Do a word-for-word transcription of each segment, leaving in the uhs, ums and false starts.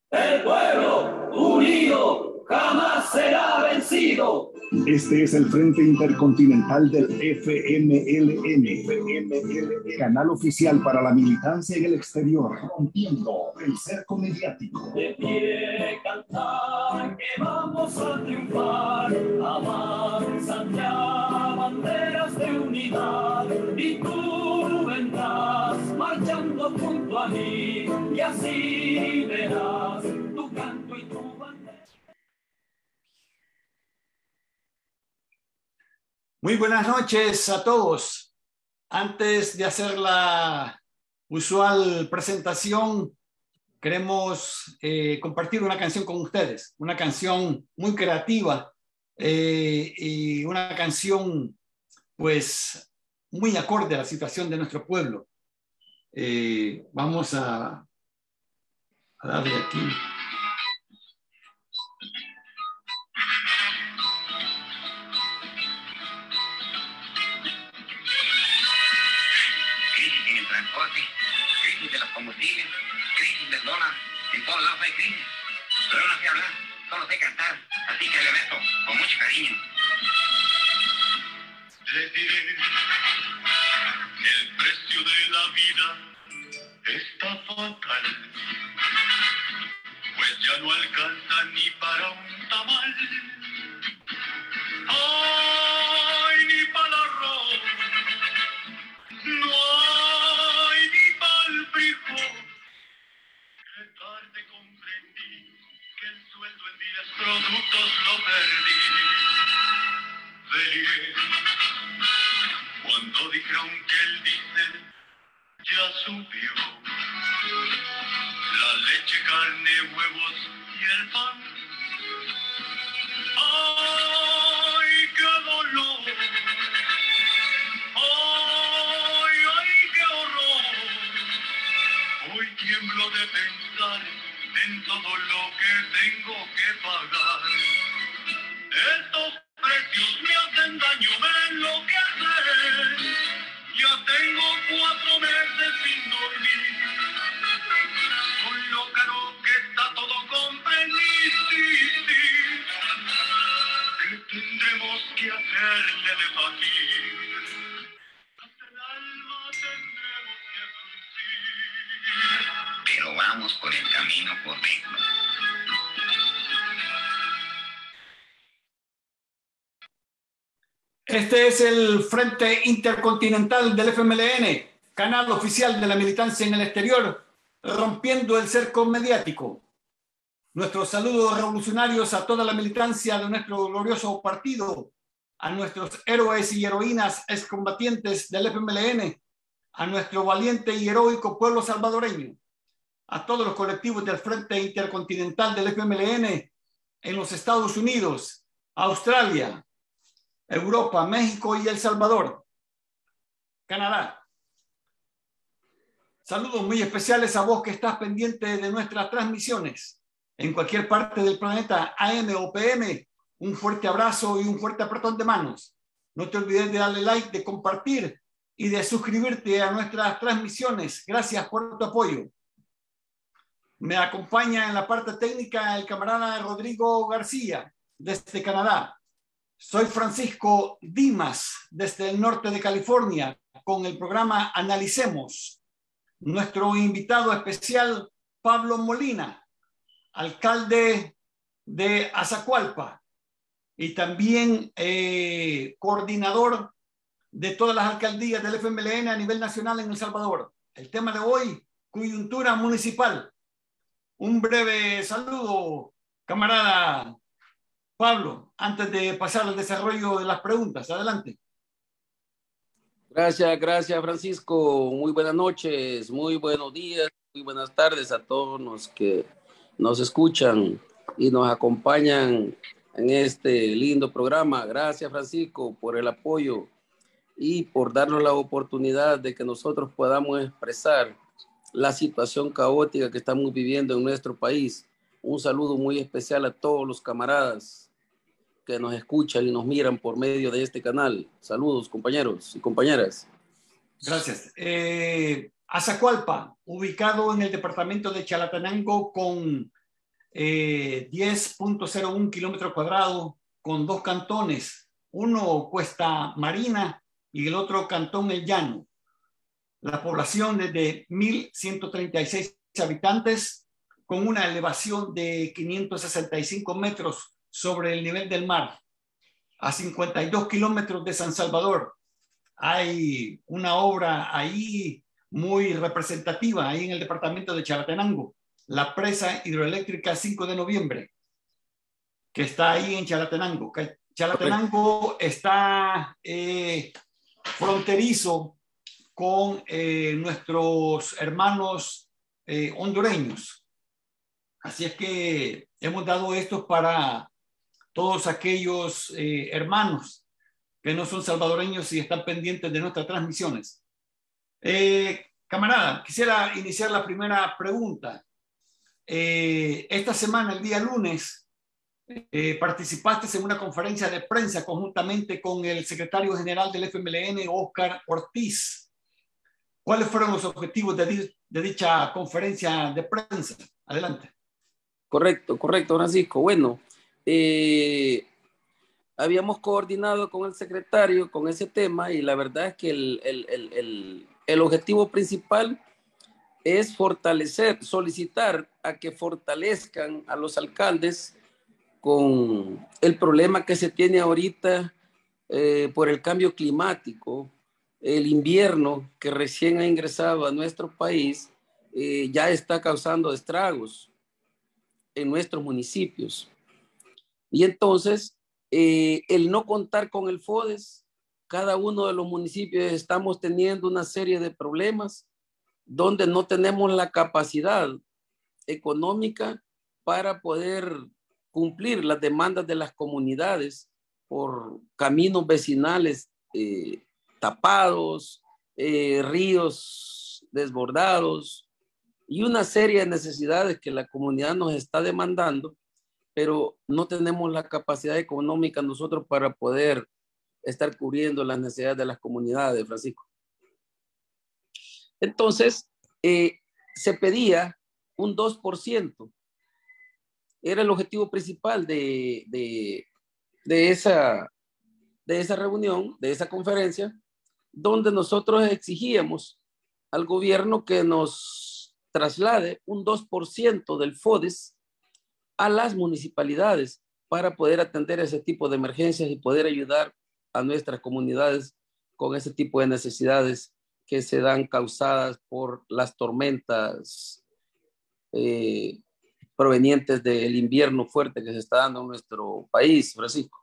El pueblo unido jamás será vencido. Este es el Frente Intercontinental del F M L N, F M L N, canal oficial para la militancia en el exterior, rompiendo el cerco mediático. De pie cantar que vamos a triunfar, avanzan ya banderas de unidad, y tú vendrás marchando junto a mí, y así verás tu canto y tu bandera. Muy buenas noches a todos. Antes de hacer la usual presentación, queremos eh, compartir una canción con ustedes, una canción muy creativa eh, y una canción pues muy acorde a la situación de nuestro pueblo. Eh, vamos a, a darle aquí. Crisis en el transporte, crisis de los combustibles, crisis del dólar, en todos lados hay crisis. Pero yo no sé hablar, solo sé cantar, así que le meto con mucho cariño. Les diré que el precio de la vida está fatal, pues ya no alcanza ni para un tamal. ¡Ay, ni para el arroz! No hay ni para el frijol. Qué tarde comprendí que el sueldo en días productos lo perdí. Veré cuando dijeron que el diésel ya subió. La leche, carne, huevos y el pan. ¡Ay, qué dolor! ¡Ay, ay, qué horror! Hoy tiemblo de pensar en todo lo que tengo que pagar. Estos precios me hacen daño, me enloquecen. Ya tengo cuatro meses sin dormir. Con lo caro que está todo comprendí, sí, sí. ¿Qué tendremos que hacerle de partir? Hasta el alma tendremos que fruncir. Pero vamos por el camino correcto. Este es el Frente Intercontinental del F M L N, canal oficial de la militancia en el exterior, rompiendo el cerco mediático. Nuestros saludos revolucionarios a toda la militancia de nuestro glorioso partido, a nuestros héroes y heroínas excombatientes del F M L N, a nuestro valiente y heroico pueblo salvadoreño, a todos los colectivos del Frente Intercontinental del F M L N en los Estados Unidos, Australia, Europa, México y El Salvador, Canadá. Saludos muy especiales a vos que estás pendiente de nuestras transmisiones en cualquier parte del planeta, A M o P M. Un fuerte abrazo y un fuerte apretón de manos. No te olvides de darle like, de compartir y de suscribirte a nuestras transmisiones. Gracias por tu apoyo. Me acompaña en la parte técnica el camarada Rodrigo García desde Canadá. Soy Francisco Dimas, desde el norte de California, con el programa Analicemos. Nuestro invitado especial, Pablo Molina, alcalde de Azacualpa y también eh, coordinador de todas las alcaldías del F M L N a nivel nacional en El Salvador. El tema de hoy, coyuntura municipal. Un breve saludo, camarada Pablo, antes de pasar al desarrollo de las preguntas. Adelante. Gracias, gracias Francisco. Muy buenas noches, muy buenos días, muy buenas tardes a todos los que nos escuchan y nos acompañan en este lindo programa. Gracias Francisco por el apoyo y por darnos la oportunidad de que nosotros podamos expresar la situación caótica que estamos viviendo en nuestro país. Un saludo muy especial a todos los camaradas que nos escuchan y nos miran por medio de este canal. Saludos, compañeros y compañeras. Gracias. Eh, Azacualpa, ubicado en el departamento de Chalatenango con eh, diez punto cero uno kilómetros cuadrados con dos cantones. Uno Cuesta Marina y el otro Cantón El Llano. La población es de mil ciento treinta y seis habitantes con una elevación de quinientos sesenta y cinco metros sobre el nivel del mar. A cincuenta y dos kilómetros de San Salvador hay una obra ahí muy representativa, ahí en el departamento de Chalatenango, la presa hidroeléctrica cinco de noviembre, que está ahí en Chalatenango. Chalatenango está eh, fronterizo con eh, nuestros hermanos eh, hondureños. Así es que hemos dado esto para todos aquellos eh, hermanos que no son salvadoreños y están pendientes de nuestras transmisiones. Eh, camarada, quisiera iniciar la primera pregunta. Eh, esta semana, el día lunes, eh, participaste en una conferencia de prensa conjuntamente con el secretario general del F M L N, Oscar Ortiz. ¿Cuáles fueron los objetivos de, di de dicha conferencia de prensa? Adelante. Correcto, correcto, Francisco. Bueno, eh, habíamos coordinado con el secretario con ese tema y la verdad es que el, el, el, el, el objetivo principal es fortalecer, solicitar a que fortalezcan a los alcaldes con el problema que se tiene ahorita eh, por el cambio climático. El invierno que recién ha ingresado a nuestro país eh, ya está causando estragos en nuestros municipios. Y entonces, eh, el no contar con el FODES, cada uno de los municipios estamos teniendo una serie de problemas donde no tenemos la capacidad económica para poder cumplir las demandas de las comunidades por caminos vecinales eh, tapados, eh, ríos desbordados y una serie de necesidades que la comunidad nos está demandando, pero no tenemos la capacidad económica nosotros para poder estar cubriendo las necesidades de las comunidades, Francisco. Entonces, eh, se pedía un dos por ciento. Era el objetivo principal de, de, de, esa, de esa reunión, de esa conferencia, donde nosotros exigíamos al gobierno que nos traslade un dos por ciento del FODES a las municipalidades para poder atender ese tipo de emergencias y poder ayudar a nuestras comunidades con ese tipo de necesidades que se dan causadas por las tormentas eh, provenientes del invierno fuerte que se está dando en nuestro país, Francisco.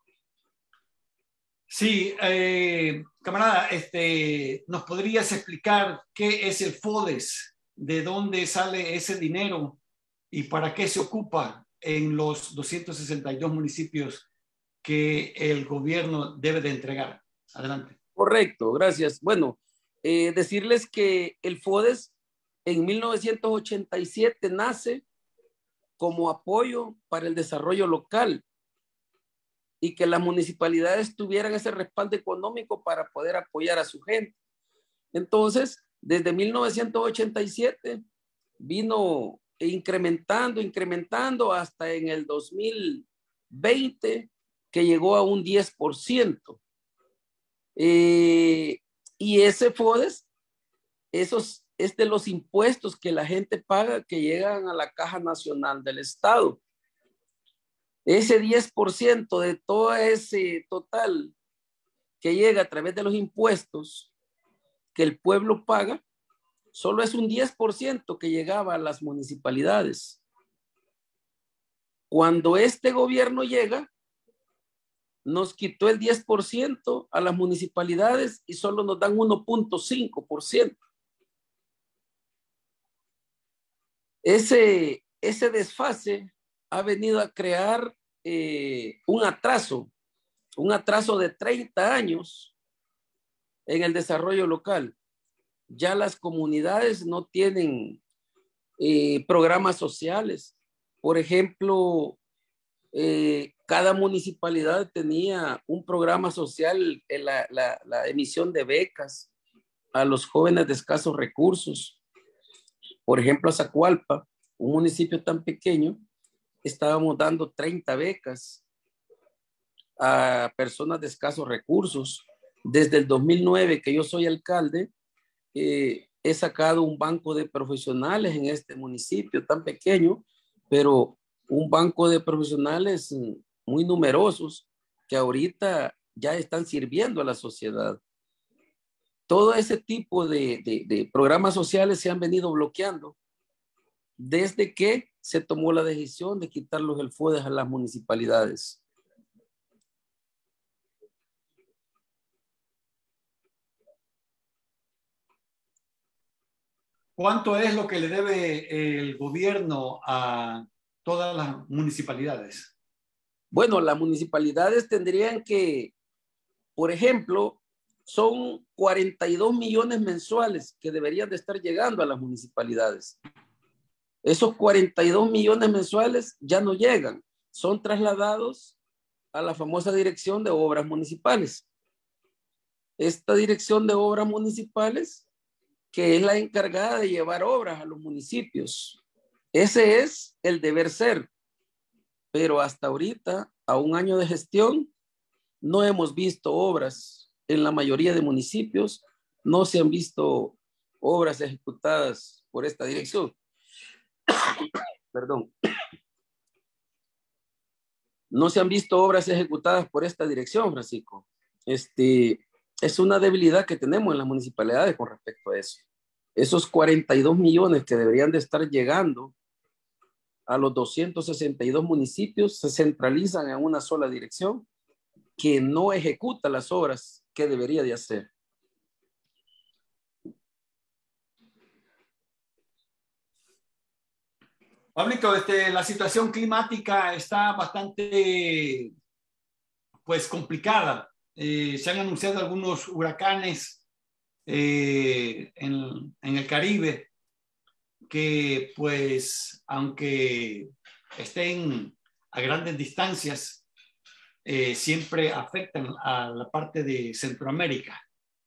Sí, eh, camarada, este, ¿nos podrías explicar qué es el FODES? ¿De dónde sale ese dinero? ¿Y para qué se ocupa en los doscientos sesenta y dos municipios que el gobierno debe de entregar? Adelante. Correcto, gracias. Bueno, eh, decirles que el FODES en mil novecientos ochenta y siete nace como apoyo para el desarrollo local y que las municipalidades tuvieran ese respaldo económico para poder apoyar a su gente. Entonces, desde mil novecientos ochenta y siete vino incrementando, incrementando hasta en el dos mil veinte que llegó a un diez por ciento. Eh, y ese FODES, esos es de los impuestos que la gente paga que llegan a la Caja Nacional del Estado. Ese diez por ciento de todo ese total que llega a través de los impuestos que el pueblo paga, solo es un diez por ciento que llegaba a las municipalidades. Cuando este gobierno llega, nos quitó el diez por ciento a las municipalidades y solo nos dan uno punto cinco por ciento. Ese, ese desfase ha venido a crear eh, un atraso, un atraso de treinta años en el desarrollo local. Ya las comunidades no tienen eh, programas sociales. Por ejemplo, eh, cada municipalidad tenía un programa social en la, la, la emisión de becas a los jóvenes de escasos recursos. Por ejemplo, Zacualpa, un municipio tan pequeño, estábamos dando treinta becas a personas de escasos recursos. Desde el dos mil nueve que yo soy alcalde, eh, he sacado un banco de profesionales en este municipio tan pequeño, pero un banco de profesionales muy numerosos que ahorita ya están sirviendo a la sociedad. Todo ese tipo de, de, de programas sociales se han venido bloqueando desde que se tomó la decisión de quitar los elfodes a las municipalidades. ¿Cuánto es lo que le debe el gobierno a todas las municipalidades? Bueno, las municipalidades tendrían que, por ejemplo, son cuarenta y dos millones mensuales que deberían de estar llegando a las municipalidades. Esos cuarenta y dos millones mensuales ya no llegan, son trasladados a la famosa Dirección de Obras Municipales. Esta Dirección de Obras Municipales, que es la encargada de llevar obras a los municipios. Ese es el deber ser. Pero hasta ahorita, a un año de gestión, no hemos visto obras en la mayoría de municipios, no se han visto obras ejecutadas por esta dirección. Perdón. No se han visto obras ejecutadas por esta dirección, Francisco. Este, es una debilidad que tenemos en las municipalidades con respecto a eso. Esos cuarenta y dos millones que deberían de estar llegando a los doscientos sesenta y dos municipios se centralizan en una sola dirección que no ejecuta las obras que debería de hacer. Pablito, este, la situación climática está bastante pues complicada. Eh, se han anunciado algunos huracanes eh, en, en el Caribe que pues aunque estén a grandes distancias, eh, siempre afectan a la parte de Centroamérica.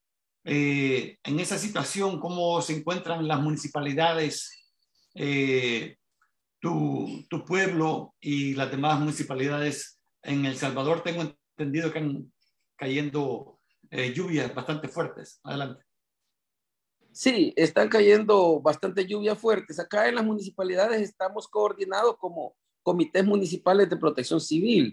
Eh, en esa situación, ¿cómo se encuentran las municipalidades, eh, tu, tu pueblo y las demás municipalidades en El Salvador? Tengo entendido que han cayendo eh, lluvias bastante fuertes. Adelante. Sí, están cayendo bastante lluvias fuertes. Acá en las municipalidades estamos coordinados como comités municipales de protección civil.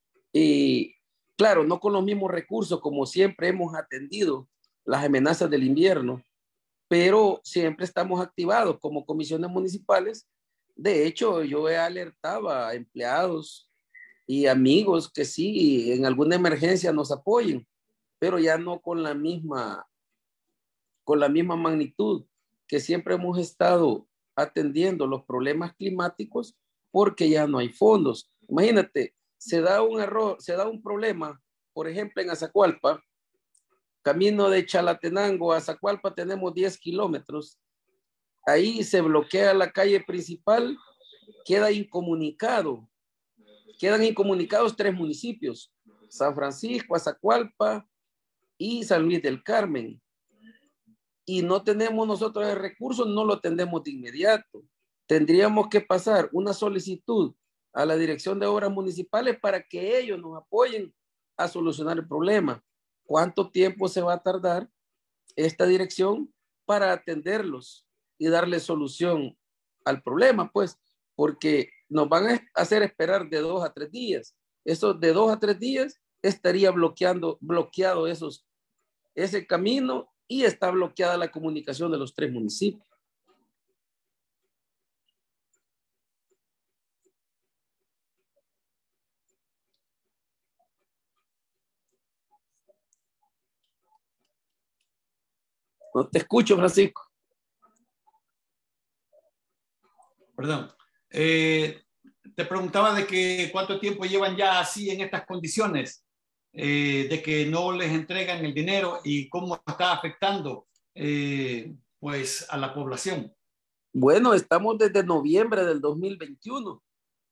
Y claro, no con los mismos recursos como siempre hemos atendido las amenazas del invierno, pero siempre estamos activados como comisiones municipales. De hecho, yo he alertado a empleados y amigos que sí, en alguna emergencia nos apoyen, pero ya no con la misma, con la misma magnitud que siempre hemos estado atendiendo los problemas climáticos, porque ya no hay fondos. Imagínate, se da un error, se da un problema, por ejemplo, en Azacualpa, camino de Chalatenango a Azacualpa tenemos diez kilómetros. Ahí se bloquea la calle principal, queda incomunicado. Quedan incomunicados tres municipios, San Francisco, Azacualpa y San Luis del Carmen. Y no tenemos nosotros el recurso, no lo tenemos de inmediato. Tendríamos que pasar una solicitud a la Dirección de Obras Municipales para que ellos nos apoyen a solucionar el problema. ¿Cuánto tiempo se va a tardar esta dirección para atenderlos y darle solución al problema? Pues, porque nos van a hacer esperar de dos a tres días. Eso de dos a tres días estaría bloqueando, bloqueado esos, ese camino y está bloqueada la comunicación de los tres municipios. No te escucho, Francisco. Perdón. Eh, te preguntaba de que cuánto tiempo llevan ya así en estas condiciones, eh, de que no les entregan el dinero y cómo está afectando eh, pues a la población. Bueno, estamos desde noviembre del dos mil veintiuno.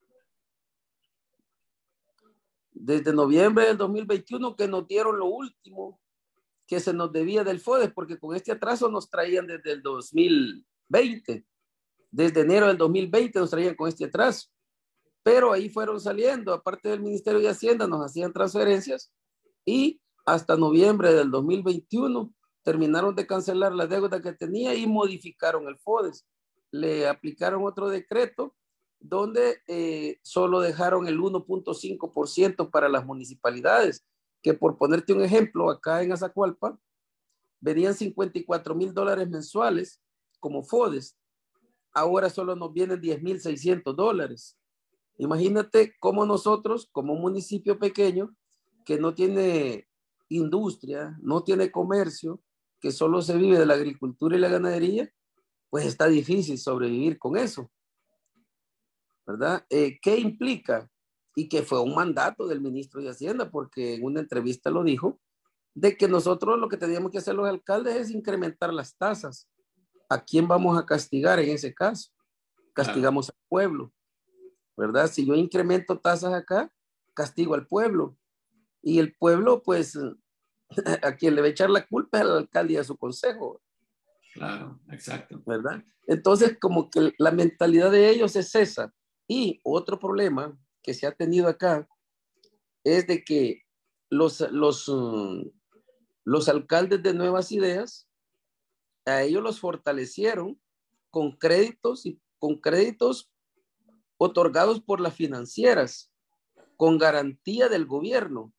Desde noviembre del dos mil veintiuno que nos dieron lo último que se nos debía del FODES, porque con este atraso nos traían desde el dos mil veinte. Desde enero del dos mil veinte nos traían con este atraso. pero ahí fueron saliendo, aparte del Ministerio de Hacienda, nos hacían transferencias y hasta noviembre del dos mil veintiuno terminaron de cancelar la deuda que tenía y modificaron el FODES. Le aplicaron otro decreto donde eh, solo dejaron el uno punto cinco por ciento para las municipalidades, que por ponerte un ejemplo, acá en Azacualpa, venían cincuenta y cuatro mil dólares mensuales como FODES, ahora solo nos vienen diez mil seiscientos dólares. Imagínate cómo nosotros, como un municipio pequeño, que no tiene industria, no tiene comercio, que solo se vive de la agricultura y la ganadería, pues está difícil sobrevivir con eso, ¿verdad? Eh, ¿Qué implica? Y que fue un mandato del ministro de Hacienda, porque en una entrevista lo dijo, de que nosotros lo que teníamos que hacer los alcaldes es incrementar las tasas. ¿A quién vamos a castigar en ese caso? Castigamos claro. al pueblo, ¿verdad? Si yo incremento tasas acá, castigo al pueblo. Y el pueblo, pues, a quien le va a echar la culpa es al alcalde y a su consejo. Claro, exacto. ¿Verdad? Entonces, como que la mentalidad de ellos es esa. Y otro problema que se ha tenido acá es de que los, los, um, los alcaldes de Nuevas Ideas, a ellos los fortalecieron con créditos y con créditos otorgados por las financieras, con garantía del gobierno.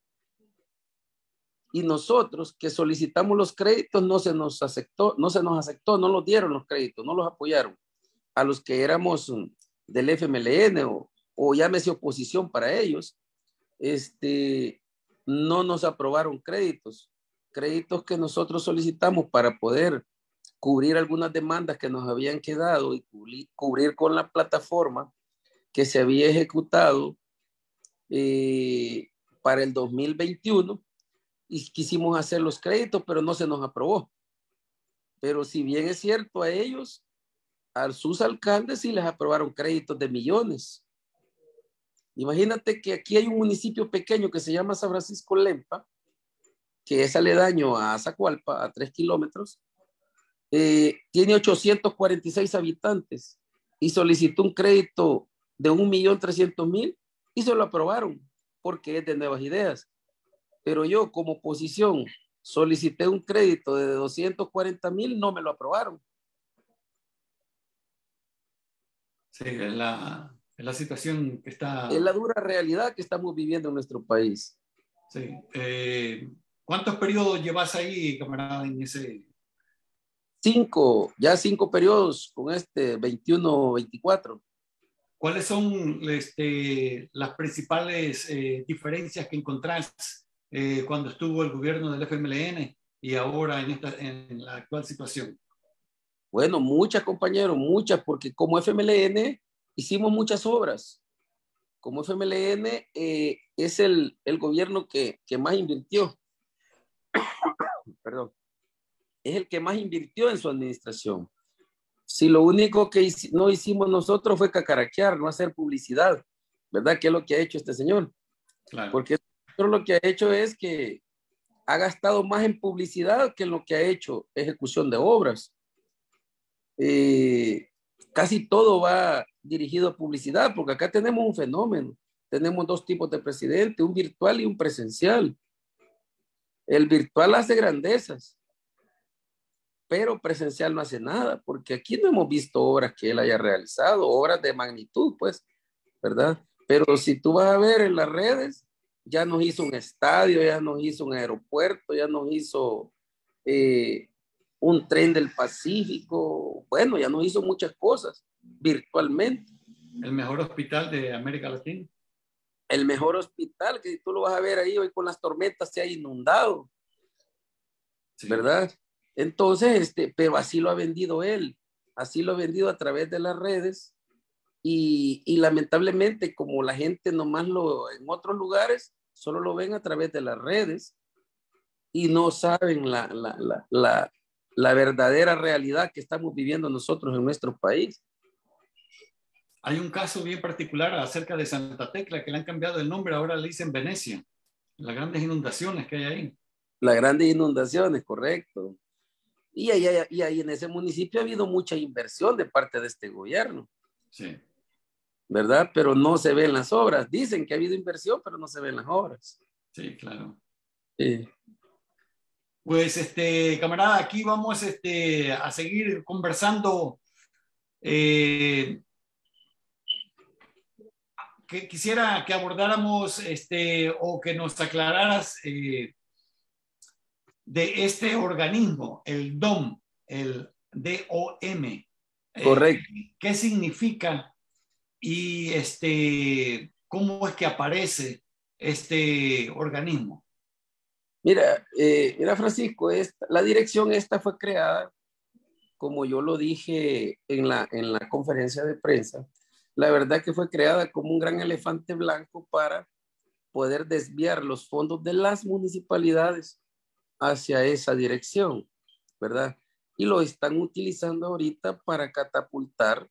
Y nosotros que solicitamos los créditos no se nos aceptó, no se nos aceptó, no los dieron los créditos, no los apoyaron. A los que éramos del F M L N o, o llámese oposición para ellos, este, no nos aprobaron créditos. Créditos que nosotros solicitamos para poder cubrir algunas demandas que nos habían quedado y cubrir, cubrir con la plataforma que se había ejecutado eh, para el dos mil veintiuno. Y quisimos hacer los créditos, pero no se nos aprobó. Pero si bien es cierto, a ellos, a sus alcaldes sí les aprobaron créditos de millones. Imagínate que aquí hay un municipio pequeño que se llama San Francisco Lempa, que es aledaño a Azacualpa, a tres kilómetros, eh, tiene ochocientos cuarenta y seis habitantes y solicitó un crédito de un millón trescientos mil y se lo aprobaron porque es de Nuevas Ideas. Pero yo como oposición solicité un crédito de doscientos cuarenta mil, no me lo aprobaron. Sí, es la, es la situación que está... Es la dura realidad que estamos viviendo en nuestro país. Sí. Eh, ¿Cuántos periodos llevas ahí, camarada, en ese...? Cinco, ya cinco periodos con este veintiuno veinticuatro. ¿Cuáles son este, las principales eh, diferencias que encontrás Eh, cuando estuvo el gobierno del F M L N y ahora en, esta, en la actual situación? Bueno, muchas, compañeros, muchas, porque como F M L N hicimos muchas obras. Como F M L N eh, es el, el gobierno que, que más invirtió. Perdón. Es el que más invirtió en su administración. Si lo único que hic- no hicimos nosotros fue cacaraquear, no hacer publicidad, ¿verdad? ¿Qué es lo que ha hecho este señor? Claro. Porque lo que ha hecho es que ha gastado más en publicidad que en lo que ha hecho ejecución de obras. Eh, casi todo va dirigido a publicidad, porque acá tenemos un fenómeno. Tenemos dos tipos de presidente, un virtual y un presencial. El virtual hace grandezas, pero presencial no hace nada, porque aquí no hemos visto obras que él haya realizado, obras de magnitud, pues, ¿verdad? Pero si tú vas a ver en las redes, ya nos hizo un estadio, ya nos hizo un aeropuerto, ya nos hizo eh, un tren del Pacífico, bueno, ya nos hizo muchas cosas virtualmente. El mejor hospital de América Latina. El mejor hospital, que tú lo vas a ver ahí hoy con las tormentas se ha inundado, sí. ¿Verdad? Entonces, este, pero así lo ha vendido él, así lo ha vendido a través de las redes. Y, y lamentablemente como la gente nomás lo en otros lugares solo lo ven a través de las redes y no saben la, la, la, la, la verdadera realidad que estamos viviendo nosotros en nuestro país. Hay un caso bien particular acerca de Santa Tecla que le han cambiado el nombre, ahora le dicen Venecia, las grandes inundaciones que hay ahí. Las grandes inundaciones, correcto. Y ahí, y ahí en ese municipio ha habido mucha inversión de parte de este gobierno. Sí. ¿verdad? Pero no se ven las obras. Dicen que ha habido inversión, pero no se ven las obras. Sí, claro. Sí. Pues, este, camarada, aquí vamos este, a seguir conversando. Eh, que quisiera que abordáramos este, o que nos aclararas eh, de este organismo, el D O M, el D O M. Correcto. Eh, ¿Qué significa y este, cómo es que aparece este organismo? Mira, eh, mira Francisco, esta, la dirección esta fue creada, como yo lo dije en la, en la conferencia de prensa, la verdad que fue creada como un gran elefante blanco para poder desviar los fondos de las municipalidades hacia esa dirección, ¿verdad? Y lo están utilizando ahorita para catapultar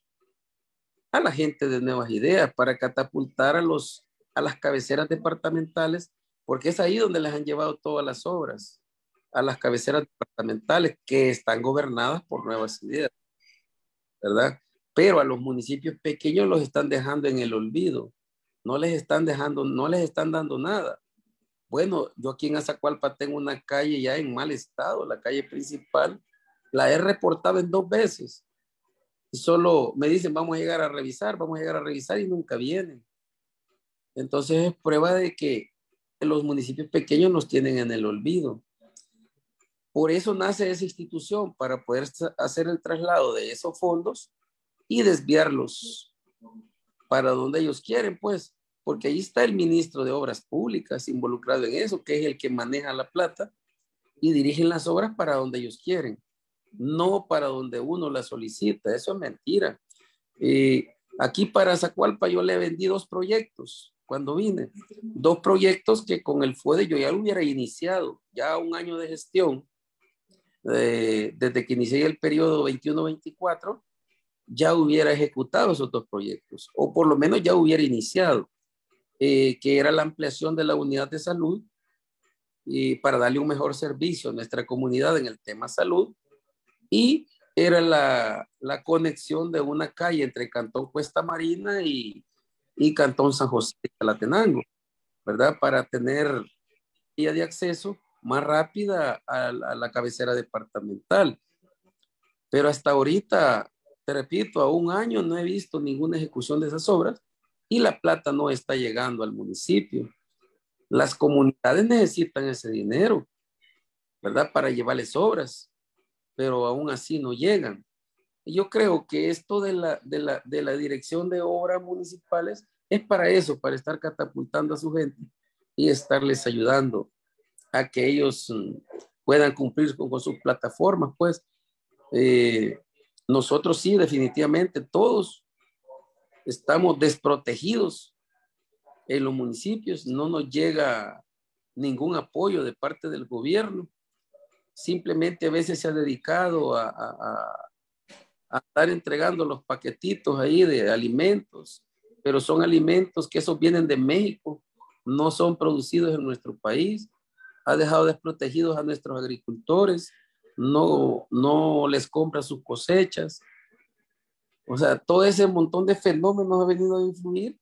a la gente de nuevas ideas, para catapultar a, los, a las cabeceras departamentales, porque es ahí donde les han llevado todas las obras, a las cabeceras departamentales que están gobernadas por nuevas ideas, ¿verdad? Pero a los municipios pequeños los están dejando en el olvido, no les están dejando, no les están dando nada. Bueno, yo aquí en Azacualpa tengo una calle ya en mal estado, la calle principal, la he reportado en dos veces. Y solo me dicen, vamos a llegar a revisar, vamos a llegar a revisar y nunca vienen. Entonces es prueba de que los municipios pequeños nos tienen en el olvido. Por eso nace esa institución, para poder hacer el traslado de esos fondos y desviarlos para donde ellos quieren, pues, porque ahí está el ministro de Obras Públicas involucrado en eso, que es el que maneja la plata y dirigen las obras para donde ellos quieren, no para donde uno la solicita. Eso es mentira. Eh, aquí para Azacualpa yo le vendí dos proyectos cuando vine, dos proyectos que con el F U E D E yo ya lo hubiera iniciado, ya un año de gestión, eh, desde que inicié el periodo veintiuno veinticuatro, ya hubiera ejecutado esos dos proyectos, o por lo menos ya hubiera iniciado, eh, que era la ampliación de la unidad de salud y para darle un mejor servicio a nuestra comunidad en el tema salud, y era la, la conexión de una calle entre Cantón Cuesta Marina y, y Cantón San José de Chalatenango, ¿verdad? Para tener vía de acceso más rápida a la, a la cabecera departamental. Pero hasta ahorita, te repito, a un año no he visto ninguna ejecución de esas obras y la plata no está llegando al municipio. Las comunidades necesitan ese dinero, ¿verdad? Para llevarles obras, pero aún así no llegan. Yo creo que esto de la, de la, de la dirección de obras municipales es para eso, para estar catapultando a su gente y estarles ayudando a que ellos um, puedan cumplir con, con sus plataformas, pues. Eh, nosotros sí, definitivamente, todos estamos desprotegidos en los municipios, no nos llega ningún apoyo de parte del gobierno, simplemente a veces se ha dedicado a, a, a estar entregando los paquetitos ahí de alimentos, pero son alimentos que esos vienen de México, no son producidos en nuestro país, ha dejado desprotegidos a nuestros agricultores, no, no les compra sus cosechas. O sea, todo ese montón de fenómenos ha venido a influir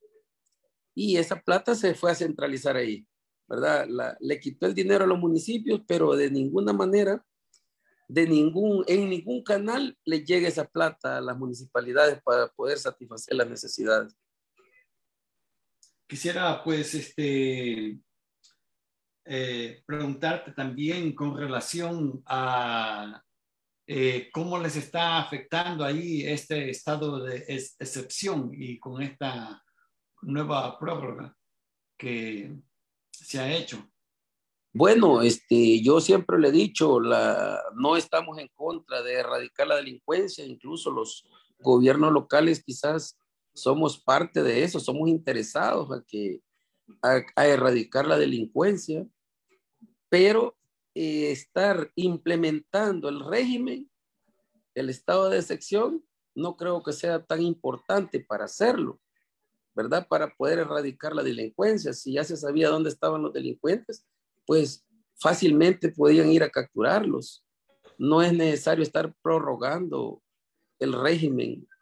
y esa plata se fue a centralizar ahí, ¿verdad? La, le quitó el dinero a los municipios, pero de ninguna manera, de ningún, en ningún canal le llega esa plata a las municipalidades para poder satisfacer las necesidades. Quisiera, pues, este... Eh, preguntarte también con relación a eh, cómo les está afectando ahí este estado de ex excepción y con esta nueva prórroga que se ha hecho. Bueno, este, yo siempre le he dicho, la, no estamos en contra de erradicar la delincuencia, incluso los gobiernos locales quizás somos parte de eso, somos interesados a, que, a, a erradicar la delincuencia, pero eh, estar implementando el régimen, el estado de excepción, no creo que sea tan importante para hacerlo, ¿verdad? Para poder erradicar la delincuencia. Si ya se sabía dónde estaban los delincuentes, pues fácilmente podían ir a capturarlos. No es necesario estar prorrogando el régimen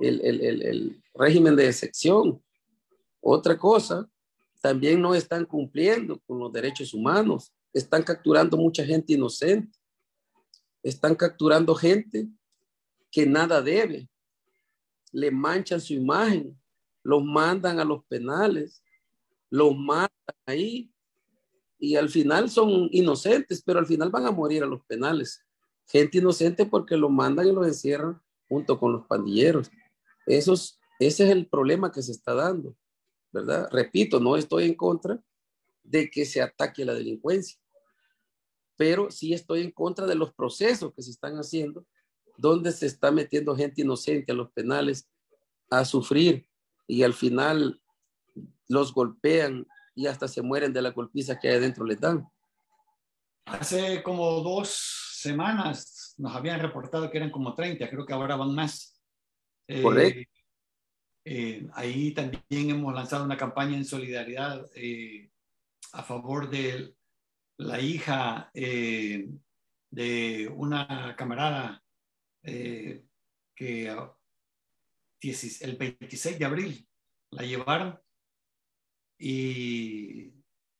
el, el, el, el régimen de excepción. Otra cosa, también no están cumpliendo con los derechos humanos. Están capturando mucha gente inocente. Están capturando gente que nada debe. Le manchan su imagen. Los mandan a los penales. Los matan ahí. Y al final son inocentes, pero al final van a morir a los penales. Gente inocente porque los mandan y los encierran junto con los pandilleros. Esos, ese es el problema que se está dando, ¿verdad? Repito, no estoy en contra de que se ataque la delincuencia, pero sí estoy en contra de los procesos que se están haciendo, donde se está metiendo gente inocente a los penales a sufrir y al final los golpean y hasta se mueren de la golpiza que hay adentro les dan. Hace como dos semanas nos habían reportado que eran como treinta, creo que ahora van más. Eh, Correcto. Eh, ahí también hemos lanzado una campaña en solidaridad eh, a favor de la hija eh, de una camarada eh, que el veintiséis de abril la llevaron y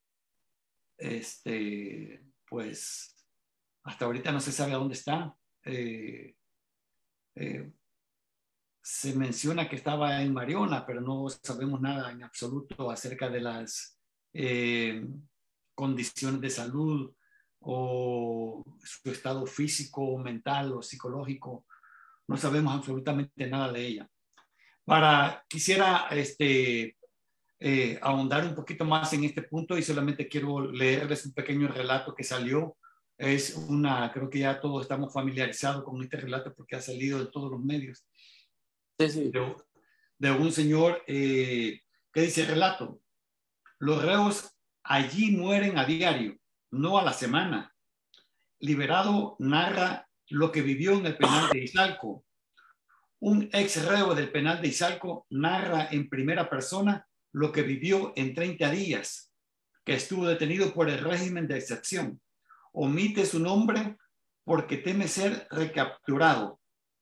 este, pues hasta ahorita no se sabe a dónde está. Eh, eh, se menciona que estaba en Mariona, pero no sabemos nada en absoluto acerca de las eh, condiciones de salud o su estado físico, mental o psicológico. No sabemos absolutamente nada de ella. Para, quisiera este, eh, ahondar un poquito más en este punto y solamente quiero leerles un pequeño relato que salió. Es una, creo que ya todos estamos familiarizados con este relato porque ha salido de todos los medios. Sí, sí. De, de un señor eh, que dice relato: los reos allí mueren a diario, no a la semana. Liberado narra lo que vivió en el penal de Izalco. Un ex reo del penal de Izalco narra en primera persona lo que vivió en treinta días que estuvo detenido por el régimen de excepción. Omite su nombre porque teme ser recapturado.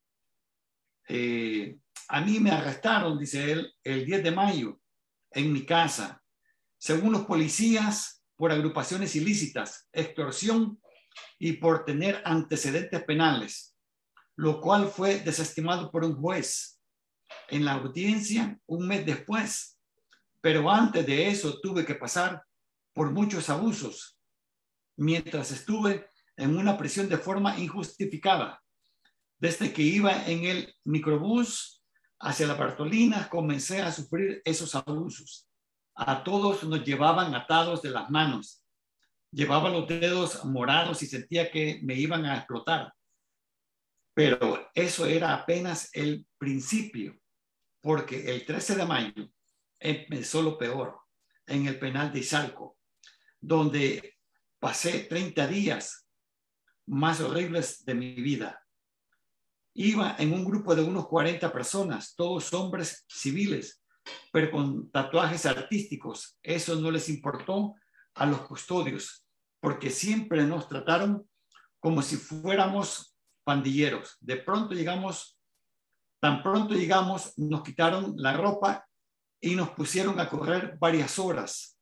Eh, a mí me arrestaron, dice él, el diez de mayo en mi casa, según los policías, por agrupaciones ilícitas, extorsión y por tener antecedentes penales, lo cual fue desestimado por un juez en la audiencia un mes después. Pero antes de eso tuve que pasar por muchos abusos mientras estuve en una prisión de forma injustificada. Desde que iba en el microbús hacia la Bartolina, comencé a sufrir esos abusos. A todos nos llevaban atados de las manos. Llevaba los dedos morados y sentía que me iban a explotar. Pero eso era apenas el principio, porque el trece de mayo empezó lo peor en el penal de Izalco, donde pasé treinta días más horribles de mi vida. Iba en un grupo de unos cuarenta personas, todos hombres civiles, pero con tatuajes artísticos. Eso no les importó a los custodios, porque siempre nos trataron como si fuéramos pandilleros. De pronto llegamos, tan pronto llegamos, nos quitaron la ropa y nos pusieron a correr varias horas.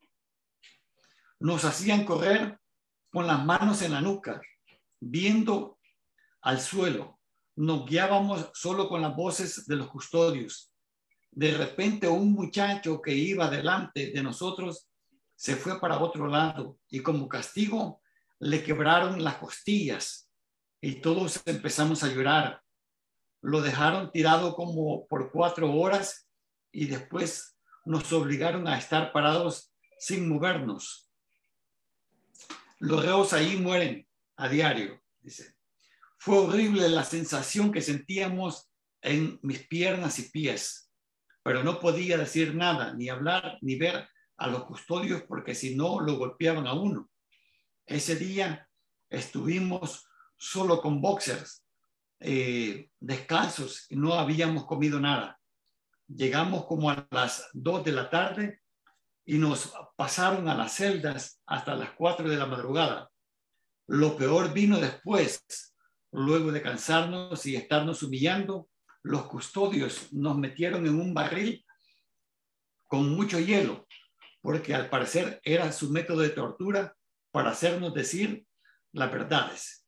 Nos hacían correr con las manos en la nuca, viendo al suelo. Nos guiábamos solo con las voces de los custodios. De repente un muchacho que iba delante de nosotros se fue para otro lado y como castigo le quebraron las costillas y todos empezamos a llorar. Lo dejaron tirado como por cuatro horas y después nos obligaron a estar parados sin movernos. Los reos ahí mueren a diario, dice. Fue horrible la sensación que sentíamos en mis piernas y pies, pero no podía decir nada, ni hablar, ni ver a los custodios, porque si no, lo golpeaban a uno. Ese día estuvimos solo con boxers, eh, descalzos, y no habíamos comido nada. Llegamos como a las dos de la tarde y nos pasaron a las celdas hasta las cuatro de la madrugada. Lo peor vino después. Luego de cansarnos y estarnos humillando, los custodios nos metieron en un barril con mucho hielo, porque al parecer era su método de tortura para hacernos decir las verdades.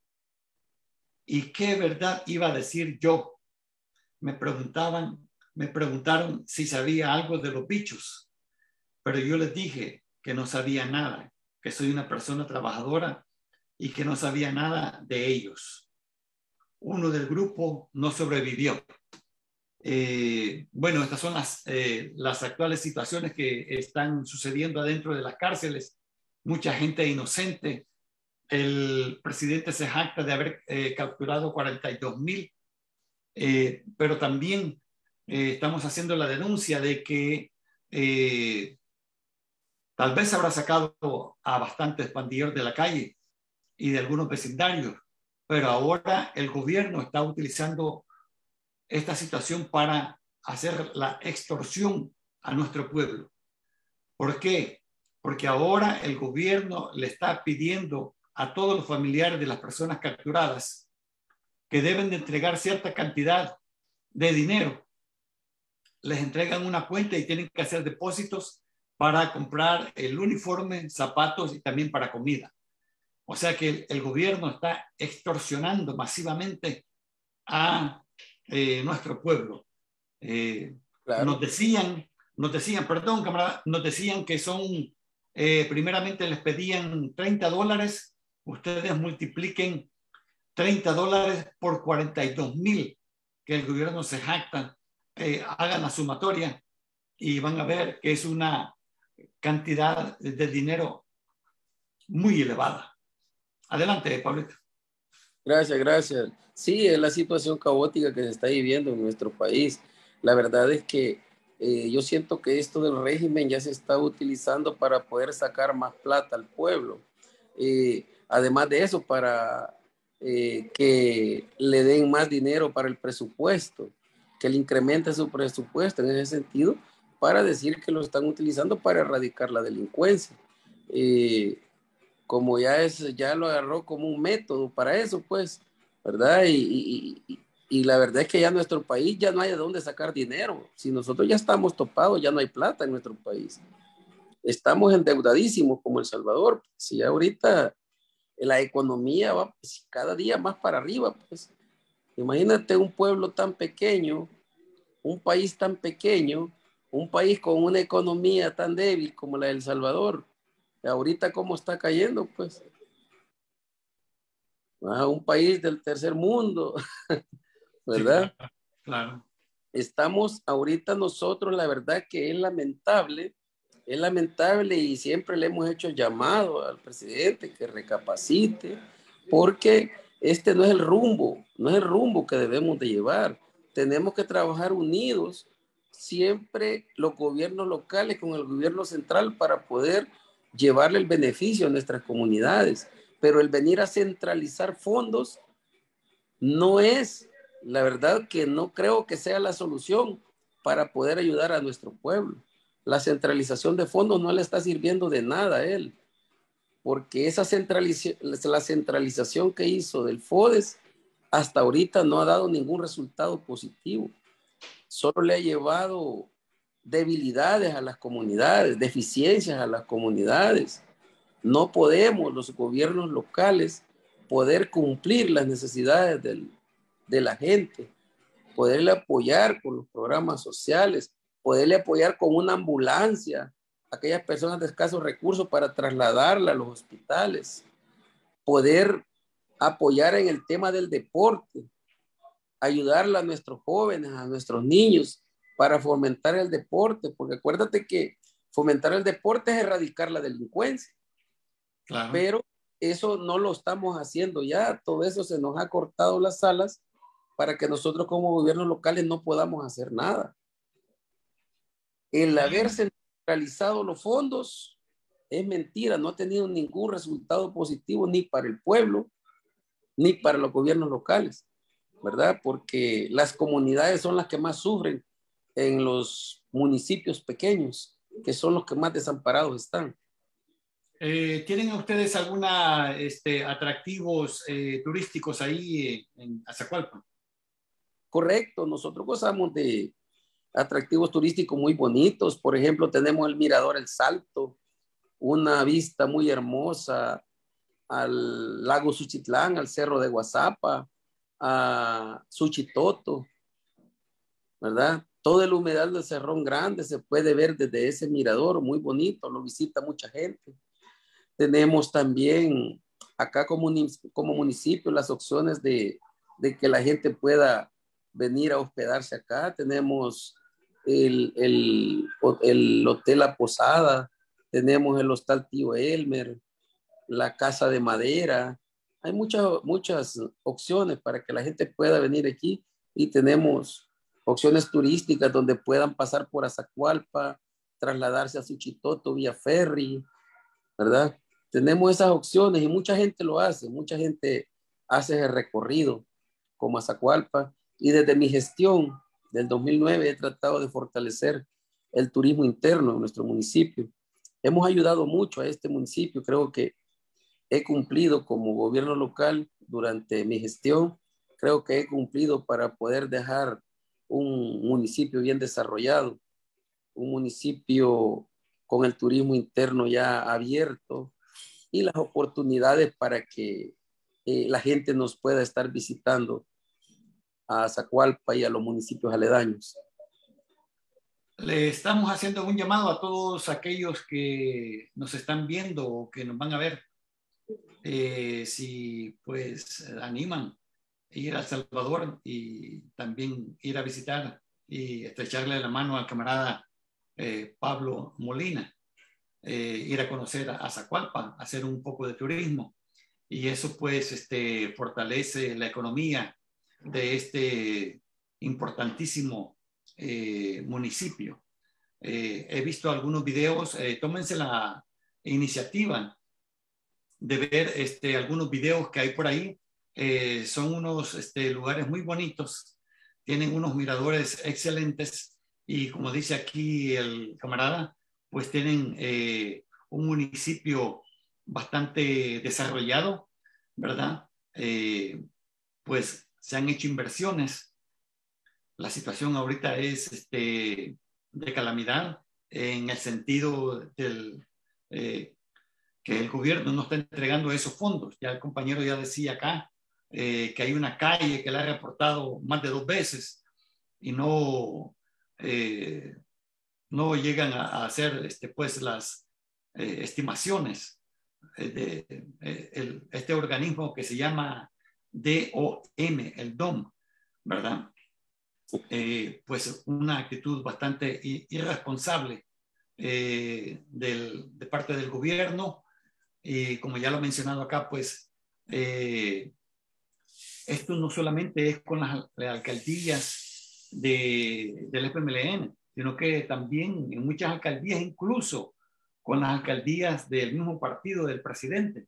¿Y qué verdad iba a decir yo? Me preguntaban, me preguntaron si sabía algo de los bichos, pero yo les dije que no sabía nada, que soy una persona trabajadora y que no sabía nada de ellos. Uno del grupo no sobrevivió. Eh, bueno, estas son las, eh, las actuales situaciones que están sucediendo adentro de las cárceles. Mucha gente inocente. El presidente se jacta de haber eh, capturado cuarenta y dos mil, eh, pero también eh, estamos haciendo la denuncia de que eh, tal vez habrá sacado a bastantes pandilleros de la calle y de algunos vecindarios, pero ahora el gobierno está utilizando esta situación para hacer la extorsión a nuestro pueblo. ¿Por qué? Porque ahora el gobierno le está pidiendo a todos los familiares de las personas capturadas que deben de entregar cierta cantidad de dinero. Les entregan una cuenta y tienen que hacer depósitos para comprar el uniforme, zapatos y también para comida. O sea que el, el gobierno está extorsionando masivamente a eh, nuestro pueblo. Eh, Claro. Nos decían, nos decían, perdón, camarada, nos decían que son, eh, primeramente les pedían treinta dólares, ustedes multipliquen treinta dólares por cuarenta y dos mil, que el gobierno se jacta, eh, hagan la sumatoria y van a ver que es una cantidad de dinero muy elevada. Adelante, Pablito. Gracias, gracias. Sí, es la situación caótica que se está viviendo en nuestro país. La verdad es que eh, yo siento que esto del régimen ya se está utilizando para poder sacar más plata al pueblo. Eh, además de eso, para eh, que le den más dinero para el presupuesto, que le incremente su presupuesto en ese sentido, para decir que lo están utilizando para erradicar la delincuencia. Eh, como ya, es, ya lo agarró como un método para eso, pues, ¿verdad? Y, y, y, y la verdad es que ya en nuestro país ya no hay de dónde sacar dinero. Si nosotros ya estamos topados, ya no hay plata en nuestro país. Estamos endeudadísimos como El Salvador. Si ya ahorita la economía va pues, cada día más para arriba, pues. Imagínate un pueblo tan pequeño, un país tan pequeño, un país con una economía tan débil como la de El Salvador. Ahorita cómo está cayendo, pues. Ah, un país del tercer mundo, ¿verdad? Sí, claro, claro. Estamos ahorita nosotros, la verdad que es lamentable, es lamentable y siempre le hemos hecho llamado al presidente que recapacite, porque este no es el rumbo, no es el rumbo que debemos de llevar. Tenemos que trabajar unidos, siempre los gobiernos locales con el gobierno central para poder llevarle el beneficio a nuestras comunidades, pero el venir a centralizar fondos no es, la verdad que no creo que sea la solución para poder ayudar a nuestro pueblo. La centralización de fondos no le está sirviendo de nada a él, porque esa centralización, la centralización que hizo del FODES hasta ahorita no ha dado ningún resultado positivo. Solo le ha llevado debilidades a las comunidades, deficiencias a las comunidades. No podemos los gobiernos locales poder cumplir las necesidades del, de la gente, poderle apoyar con los programas sociales, poderle apoyar con una ambulancia a aquellas personas de escasos recursos para trasladarla a los hospitales, poder apoyar en el tema del deporte, ayudarle a nuestros jóvenes, a nuestros niños para fomentar el deporte, porque acuérdate que fomentar el deporte es erradicar la delincuencia. Claro. Pero eso no lo estamos haciendo ya, todo eso se nos ha cortado las alas para que nosotros como gobiernos locales no podamos hacer nada. El haber centralizado los fondos es mentira, no ha tenido ningún resultado positivo ni para el pueblo, ni para los gobiernos locales, ¿verdad? Porque las comunidades son las que más sufren en los municipios pequeños, que son los que más desamparados están. Eh, ¿Tienen ustedes alguna este, atractivos eh, turísticos ahí en Azacualpan? correcto, nosotros gozamos de atractivos turísticos muy bonitos. Por ejemplo, tenemos el Mirador El Salto, una vista muy hermosa al lago Suchitlán, al cerro de Guazapa, a Suchitoto, ¿verdad? Todo el humedal del Cerrón Grande se puede ver desde ese mirador, muy bonito, lo visita mucha gente. Tenemos también acá como, como municipio las opciones de, de que la gente pueda venir a hospedarse acá. Tenemos el, el, el Hotel La Posada, tenemos el Hostal Tío Elmer, la Casa de Madera. Hay muchas, muchas opciones para que la gente pueda venir aquí y tenemos opciones turísticas donde puedan pasar por Azacualpa, trasladarse a Suchitoto vía ferry, ¿verdad? Tenemos esas opciones y mucha gente lo hace, mucha gente hace el recorrido como Azacualpa y desde mi gestión del dos mil nueve he tratado de fortalecer el turismo interno en nuestro municipio. Hemos ayudado mucho a este municipio, creo que he cumplido como gobierno local durante mi gestión, creo que he cumplido para poder dejar un municipio bien desarrollado, un municipio con el turismo interno ya abierto y las oportunidades para que eh, la gente nos pueda estar visitando a Azacualpa y a los municipios aledaños. Le estamos haciendo un llamado a todos aquellos que nos están viendo o que nos van a ver. Eh, si pues animan ir a El Salvador y también ir a visitar y estrecharle la mano al camarada eh, Pablo Molina, eh, ir a conocer a Azacualpa, hacer un poco de turismo y eso pues este, fortalece la economía de este importantísimo eh, municipio. Eh, he visto algunos videos, eh, tómense la iniciativa de ver este, algunos videos que hay por ahí. Eh, son unos este, lugares muy bonitos, tienen unos miradores excelentes y como dice aquí el camarada, pues tienen eh, un municipio bastante desarrollado, ¿verdad? Eh, pues se han hecho inversiones. La situación ahorita es este, de calamidad en el sentido del... Eh, que el gobierno no está entregando esos fondos. Ya el compañero ya decía acá eh, que hay una calle que la ha reportado más de dos veces y no, eh, no llegan a, a hacer este, pues, las eh, estimaciones de eh, el, este organismo que se llama D O M, el D O M, ¿verdad? Eh, pues una actitud bastante irresponsable eh, del, de parte del gobierno. Y como ya lo he mencionado acá, pues eh, esto no solamente es con las, las alcaldías de, del F M L N, sino que también en muchas alcaldías, incluso con las alcaldías del mismo partido del presidente.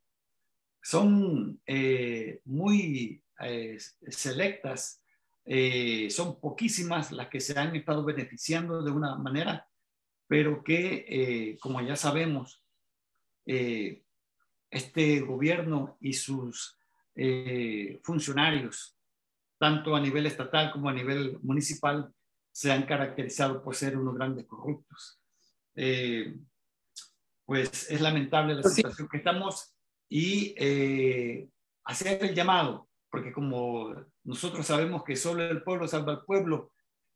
Son eh, muy eh, selectas, eh, son poquísimas las que se han estado beneficiando de una manera, pero que, eh, como ya sabemos, eh, este gobierno y sus eh, funcionarios, tanto a nivel estatal como a nivel municipal, se han caracterizado por ser unos grandes corruptos. Eh, pues es lamentable la situación que estamos y eh, hacer el llamado, porque como nosotros sabemos que solo el pueblo salva al pueblo,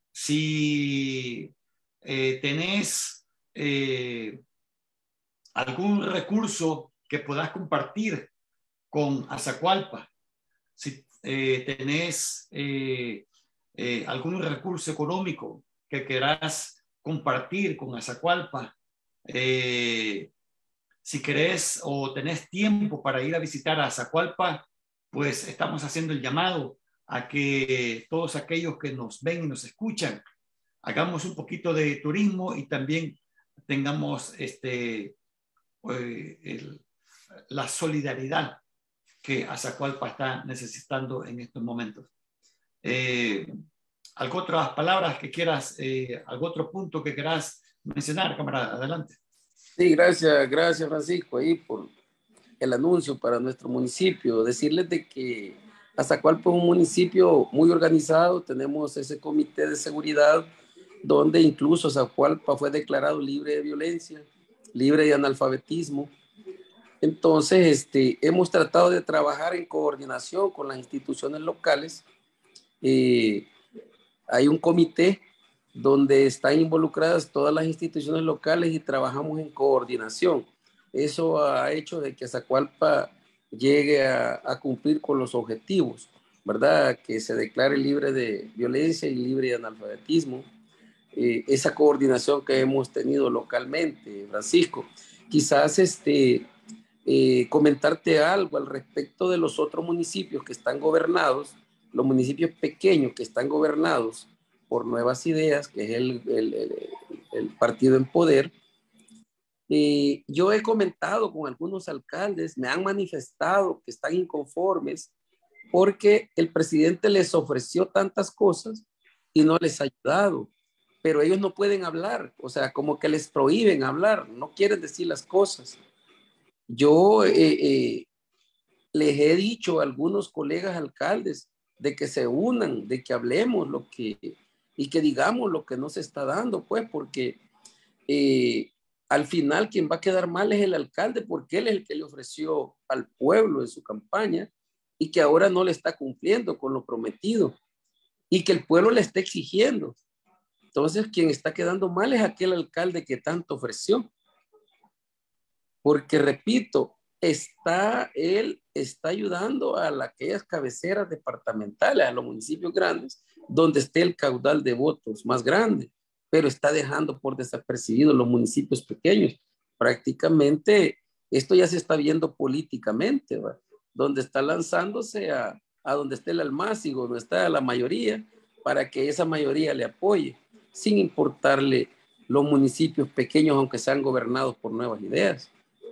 si eh, tenés eh, algún recurso que puedas compartir con Azacualpa, si eh, tenés eh, eh, algún recurso económico que querás compartir con Azacualpa, eh, si querés o tenés tiempo para ir a visitar a Azacualpa, pues estamos haciendo el llamado a que todos aquellos que nos ven y nos escuchan, hagamos un poquito de turismo y también tengamos este, eh, el, la solidaridad que Azacualpa está necesitando en estos momentos. Eh, ¿Algo otras palabras que quieras, eh, algún otro punto que quieras mencionar, camarada? Adelante. Sí, gracias, gracias Francisco ahí por el anuncio para nuestro municipio. Decirles de que Azacualpa es un municipio muy organizado, tenemos ese comité de seguridad donde incluso Azacualpa fue declarado libre de violencia, libre de analfabetismo. Entonces, este, hemos tratado de trabajar en coordinación con las instituciones locales. Eh, hay un comité donde están involucradas todas las instituciones locales y trabajamos en coordinación. Eso ha hecho de que Azacualpa llegue a, a cumplir con los objetivos, ¿verdad? Que se declare libre de violencia y libre de analfabetismo. Eh, esa coordinación que hemos tenido localmente, Francisco. Quizás este, eh, comentarte algo al respecto de los otros municipios que están gobernados, los municipios pequeños que están gobernados por Nuevas Ideas, que es el, el, el, el partido en poder. Eh, yo he comentado con algunos alcaldes, me han manifestado que están inconformes porque el presidente les ofreció tantas cosas y no les ha ayudado, pero ellos no pueden hablar, o sea, como que les prohíben hablar, no quieren decir las cosas. Yo eh, eh, les he dicho a algunos colegas alcaldes de que se unan, de que hablemos lo que, y que digamos lo que no se está dando, pues, porque eh, al final quien va a quedar mal es el alcalde, porque él es el que le ofreció al pueblo en su campaña y que ahora no le está cumpliendo con lo prometido y que el pueblo le está exigiendo. Entonces, quien está quedando mal es aquel alcalde que tanto ofreció. Porque, repito, está, él está ayudando a la, aquellas cabeceras departamentales, a los municipios grandes, donde esté el caudal de votos más grande, pero está dejando por desapercibido los municipios pequeños. Prácticamente, esto ya se está viendo políticamente, ¿va? Donde está lanzándose a, a donde esté el almácigo, donde está la mayoría, para que esa mayoría le apoye, sin importarle los municipios pequeños, aunque sean gobernados por Nuevas Ideas.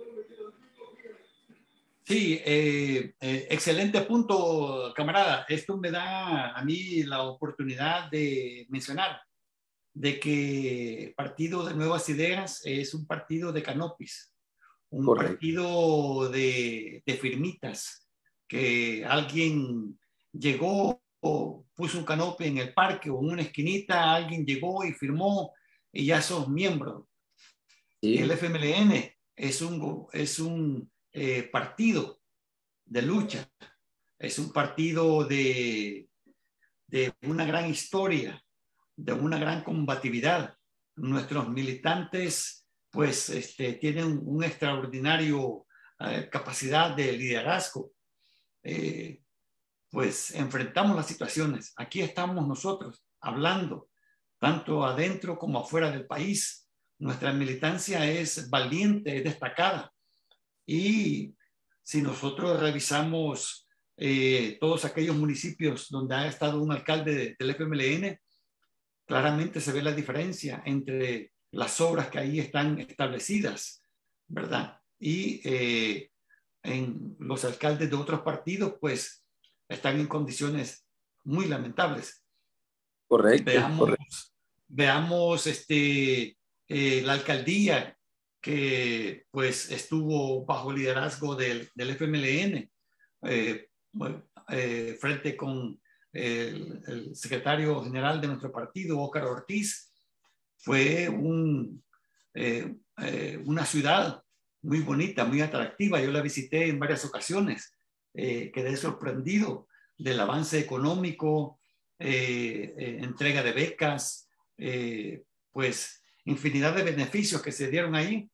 Sí, eh, eh, excelente punto, camarada. Esto me da a mí la oportunidad de mencionar de que el Partido de Nuevas Ideas es un partido de canopis, un Correcto. partido de, de firmitas, que alguien llegó, o puso un canopy en el parque o en una esquinita, alguien llegó y firmó y ya sos miembro. Sí. El F M L N es un, es un eh, partido de lucha, es un partido de, de una gran historia, de una gran combatividad. Nuestros militantes pues este, tienen un extraordinario eh, capacidad de liderazgo. Eh, pues enfrentamos las situaciones. Aquí estamos nosotros hablando, tanto adentro como afuera del país. Nuestra militancia es valiente, es destacada. Y si nosotros revisamos eh, todos aquellos municipios donde ha estado un alcalde de, del F M L N, claramente se ve la diferencia entre las obras que ahí están establecidas, ¿verdad? Y eh, en los alcaldes de otros partidos, pues, están en condiciones muy lamentables. Correcto. Veamos, correcto. veamos este, eh, la alcaldía que, pues, estuvo bajo el liderazgo del, del F M L N, eh, eh, frente con El, el secretario general de nuestro partido, Óscar Ortiz. Fue un, eh, eh, una ciudad muy bonita, muy atractiva. Yo la visité en varias ocasiones. Eh, quedé sorprendido del avance económico, eh, eh, entrega de becas, eh, pues infinidad de beneficios que se dieron ahí.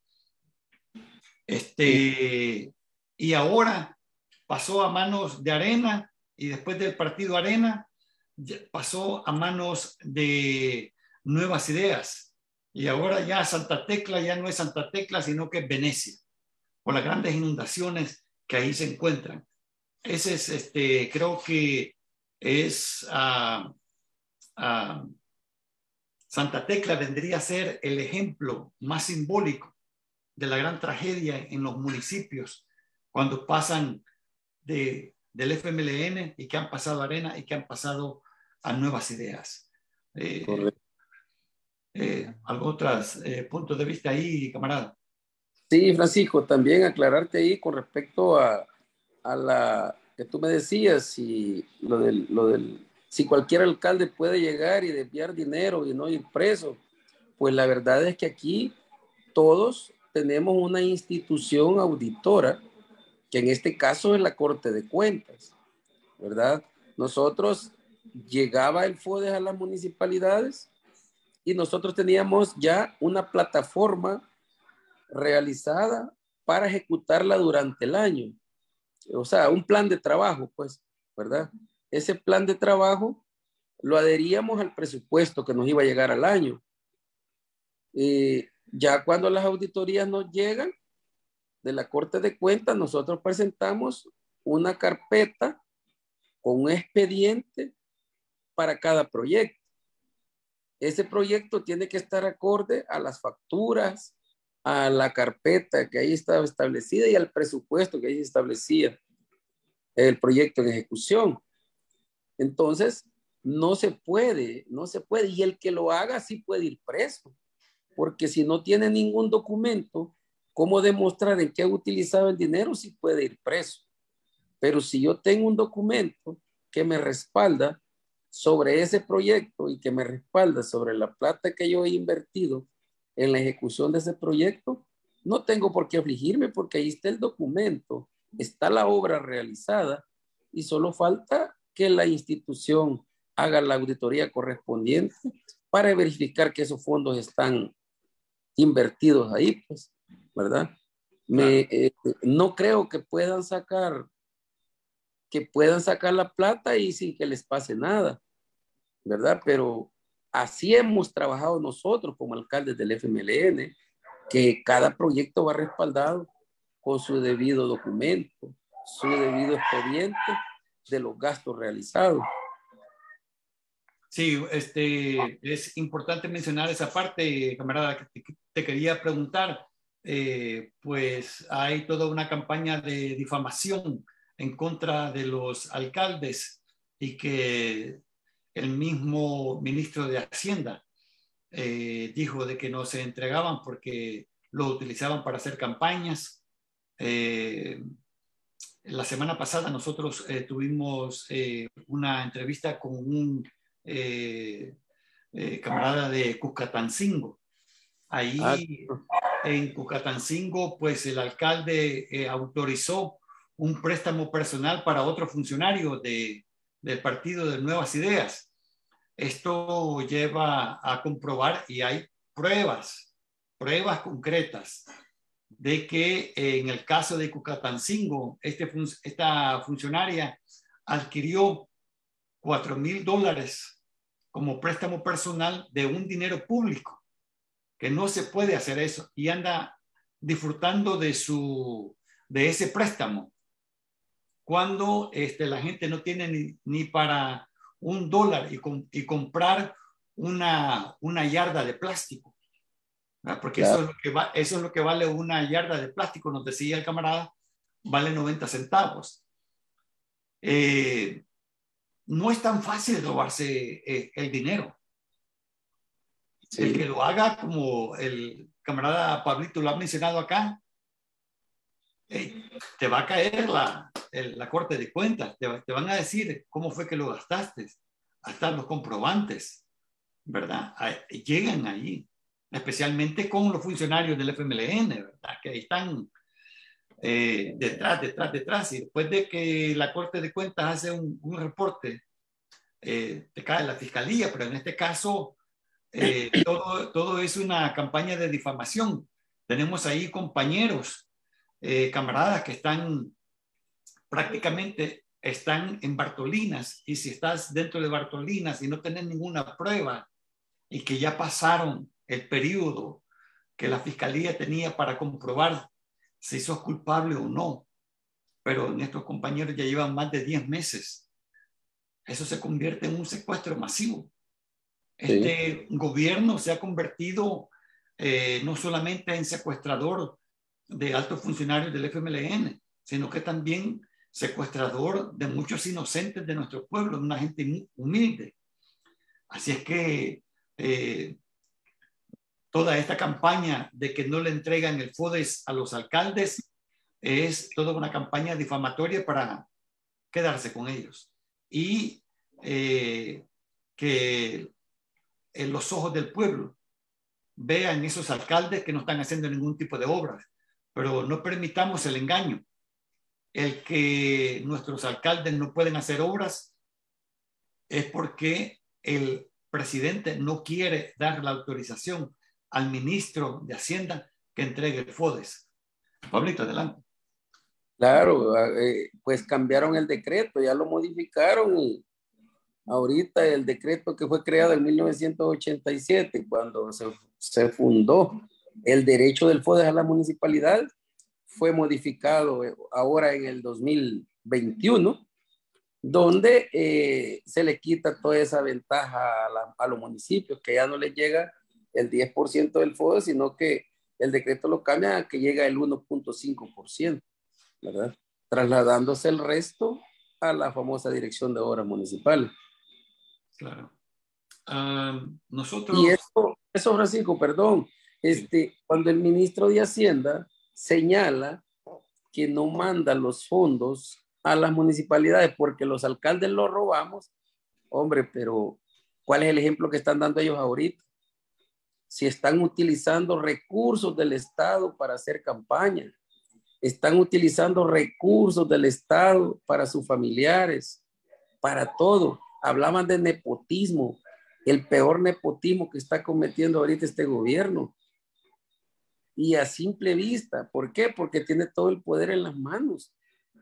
Este, y ahora pasó a manos de Arena, y después del partido Arena pasó a manos de Nuevas Ideas, y ahora ya Santa Tecla ya no es Santa Tecla, sino que es Venecia, por las grandes inundaciones que ahí se encuentran. Ese es, este, creo que es uh, uh, Santa Tecla vendría a ser el ejemplo más simbólico de la gran tragedia en los municipios cuando pasan de del F M L N y que han pasado a Arena y que han pasado a Nuevas Ideas. Eh, eh, ¿Algún otros eh, puntos de vista ahí, camarada? Sí, Francisco, también aclararte ahí con respecto a, a, la, que tú me decías, si, lo del, lo del, si cualquier alcalde puede llegar y desviar dinero y no ir preso, pues la verdad es que aquí todos tenemos una institución auditora, que en este caso es la Corte de Cuentas, ¿verdad? Nosotros llegaba el FODES a las municipalidades y nosotros teníamos ya una plataforma realizada para ejecutarla durante el año. O sea, un plan de trabajo, pues, ¿verdad? Ese plan de trabajo lo adheríamos al presupuesto que nos iba a llegar al año. Y ya cuando las auditorías nos llegan de la Corte de Cuentas, nosotros presentamos una carpeta con un expediente para cada proyecto. Ese proyecto tiene que estar acorde a las facturas, a la carpeta que ahí estaba establecida y al presupuesto que ahí se establecía el proyecto en ejecución. Entonces, no se puede, no se puede. Y el que lo haga sí puede ir preso, porque si no tiene ningún documento, ¿cómo demostrar en qué ha utilizado el dinero? Sí puede ir preso. Pero si yo tengo un documento que me respalda sobre ese proyecto y que me respalda sobre la plata que yo he invertido en la ejecución de ese proyecto, no tengo por qué afligirme porque ahí está el documento, está la obra realizada y solo falta que la institución haga la auditoría correspondiente para verificar que esos fondos están invertidos ahí, pues, ¿verdad? Me, eh, no creo que puedan sacar que puedan sacar la plata y sin que les pase nada, ¿verdad? Pero así hemos trabajado nosotros como alcaldes del F M L N, que cada proyecto va respaldado con su debido documento, su debido expediente de los gastos realizados. Sí, este, es importante mencionar esa parte, camarada, que te, te quería preguntar. Eh, pues hay toda una campaña de difamación en contra de los alcaldes y que el mismo ministro de Hacienda eh, dijo de que no se entregaban porque lo utilizaban para hacer campañas. Eh, la semana pasada nosotros eh, tuvimos eh, una entrevista con un eh, eh, camarada de Cuscatancingo. Ahí ah. en Cuscatancingo, pues el alcalde eh, autorizó un préstamo personal para otro funcionario de, del Partido de Nuevas Ideas. Esto lleva a comprobar, y hay pruebas, pruebas concretas, de que eh, en el caso de Cuscatancingo, este fun esta funcionaria adquirió cuatro mil dólares como préstamo personal de un dinero público, que no se puede hacer eso, y anda disfrutando de, su, de ese préstamo, cuando este, la gente no tiene ni, ni para un dólar y, com y comprar una, una yarda de plástico, ¿verdad? Porque claro. eso, es lo que va, eso es lo que vale una yarda de plástico, nos decía el camarada, vale noventa centavos. Eh, no es tan fácil robarse eh, el dinero. Sí. El que lo haga, como el camarada Pablito lo ha mencionado acá, eh, te va a caer la, el, la Corte de Cuentas, te, te van a decir cómo fue que lo gastaste, hasta los comprobantes, ¿verdad? Ahí, llegan ahí, especialmente con los funcionarios del F M L N, ¿verdad? Que ahí están eh, detrás, detrás, detrás, y después de que la Corte de Cuentas hace un, un reporte, eh, te cae la fiscalía, pero en este caso eh, todo, todo es una campaña de difamación. Tenemos ahí compañeros, eh, camaradas que están prácticamente están en Bartolinas, y si estás dentro de Bartolinas y no tenés ninguna prueba y que ya pasaron el periodo que la fiscalía tenía para comprobar si sos culpable o no, pero nuestros compañeros ya llevan más de diez meses, eso se convierte en un secuestro masivo. Este sí. gobierno se ha convertido eh, no solamente en secuestrador de altos funcionarios del F M L N, sino que también secuestrador de muchos inocentes de nuestro pueblo, de una gente humilde. Así es que eh, toda esta campaña de que no le entregan el FODES a los alcaldes es toda una campaña difamatoria para quedarse con ellos. Y eh, que en los ojos del pueblo vean esos alcaldes que no están haciendo ningún tipo de obras, pero no permitamos el engaño. El que nuestros alcaldes no pueden hacer obras es porque el presidente no quiere dar la autorización al ministro de Hacienda que entregue el FODES. Pablito, adelante. Claro, eh, pues cambiaron el decreto, ya lo modificaron y ahorita el decreto que fue creado en mil novecientos ochenta y siete, cuando se, se fundó el derecho del FODES a la municipalidad, fue modificado ahora en el dos mil veintiuno, donde eh, se le quita toda esa ventaja a, la, a los municipios, que ya no les llega el diez por ciento del FODES, sino que el decreto lo cambia a que llega el uno punto cinco por ciento, ¿verdad? Trasladándose el resto a la famosa Dirección de Obras Municipales. Claro. Um, nosotros... Y eso, eso, Francisco, perdón, este, sí. Cuando el ministro de Hacienda señala que no manda los fondos a las municipalidades porque los alcaldes los robamos, hombre, pero ¿cuál es el ejemplo que están dando ellos ahorita? Si están utilizando recursos del Estado para hacer campaña, están utilizando recursos del Estado para sus familiares, para todo. Hablaban de nepotismo, el peor nepotismo que está cometiendo ahorita este gobierno. Y a simple vista, ¿por qué? Porque tiene todo el poder en las manos.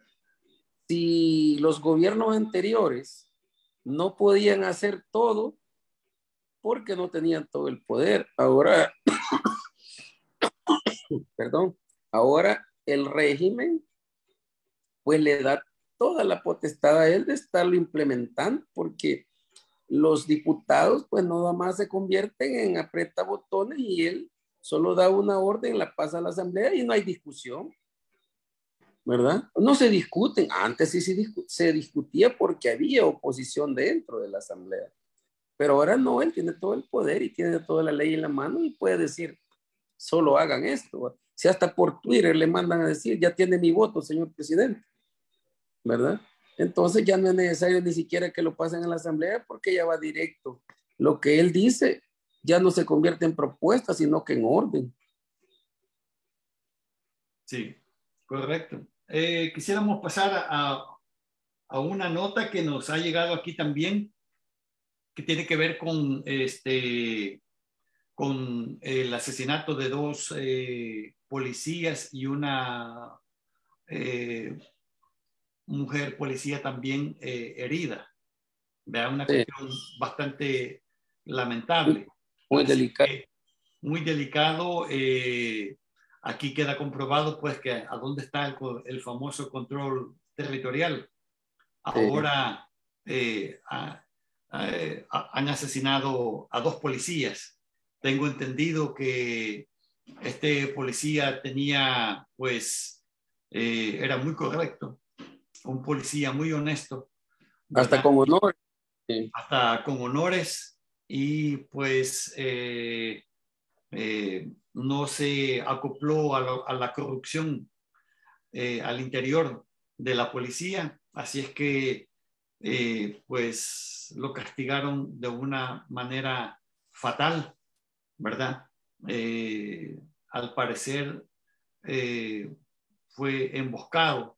Si los gobiernos anteriores no podían hacer todo, porque no tenían todo el poder. Ahora, perdón, ahora el régimen pues le da toda la potestad a él de estarlo implementando, porque los diputados pues nada más se convierten en aprieta botones y él solo da una orden, la pasa a la asamblea y no hay discusión, ¿verdad? No se discuten, antes sí se, discu se discutía porque había oposición dentro de la asamblea, pero ahora no, él tiene todo el poder y tiene toda la ley en la mano y puede decir, solo hagan esto. Si hasta por Twitter le mandan a decir, ya tiene mi voto, señor presidente, ¿verdad? Entonces ya no es necesario ni siquiera que lo pasen a la asamblea porque ya va directo. Lo que él dice ya no se convierte en propuesta, sino que en orden. Sí, correcto. Eh, quisiéramos pasar a, a una nota que nos ha llegado aquí también, que tiene que ver con, este, con el asesinato de dos eh, policías y una eh, mujer policía también eh, herida. Vea, una Sí. cuestión bastante lamentable. Muy Así delicado. que, muy delicado. Eh, aquí queda comprobado pues que a dónde está el, el famoso control territorial. Ahora eh, a, a, han asesinado a dos policías. Tengo entendido que este policía tenía pues eh, era muy correcto, un policía muy honesto, ¿verdad? Hasta con honor. Sí. Hasta con honores y pues eh, eh, no se acopló a, lo, a la corrupción eh, al interior de la policía, así es que eh, pues lo castigaron de una manera fatal, ¿verdad? Eh, al parecer eh, fue emboscado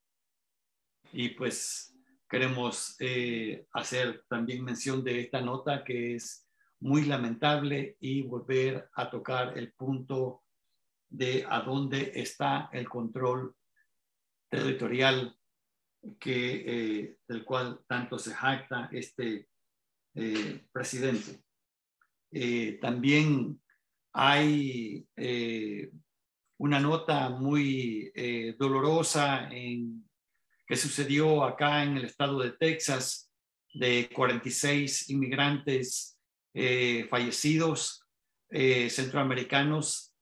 y pues queremos eh, hacer también mención de esta nota que es muy lamentable y volver a tocar el punto de a dónde está el control territorial que, eh, del cual tanto se jacta este eh, presidente. Eh, también hay eh, una nota muy eh, dolorosa en que sucedió acá en el estado de Texas, de cuarenta y seis inmigrantes eh, fallecidos, eh, centroamericanos,